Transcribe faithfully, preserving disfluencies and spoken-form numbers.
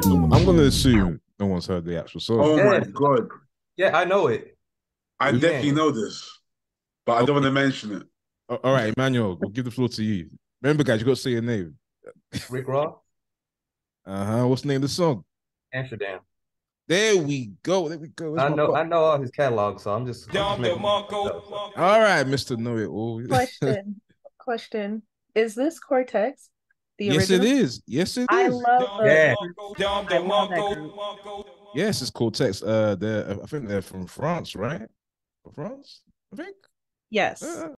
think no, I'm gonna assume no one's heard the actual song. Oh my Yeah, God. yeah, I know it. I definitely Yeah. know this, but I don't want Okay. to mention it. All right, Emmanuel, we'll give the floor to you. Remember, guys, you got to say your name. Rick Ross, Uh huh. What's the name of the song? Amsterdam. There we go. There we go. Where's I my know, pop? I know all his catalog, so I'm just, I'm just making up stuff. So. All right, Mister Know It All. Question. Question. Is this Cortex, the Yes, it original? is. Yes, it I is. love the Yeah, group. I love that group. Yes, it's Cortex. Uh, they're I think they're from France, right? From France, I think. Yes. Uh,